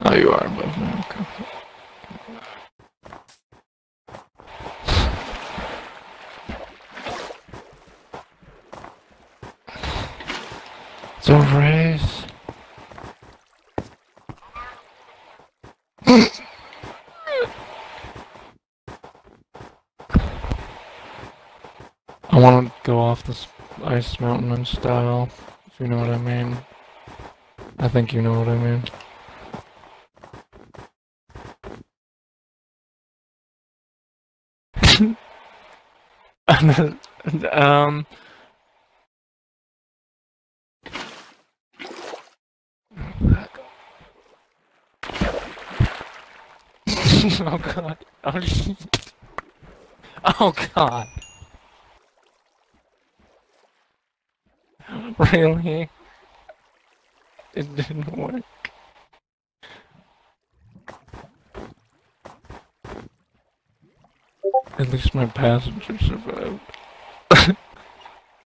Oh, you are above me. Okay. It's over, Ace. I want to go off this ice mountain in style, if you know what I mean. I think you know what I mean. Oh god. Oh shit. Oh god. Really? It didn't work. At least my passenger survived.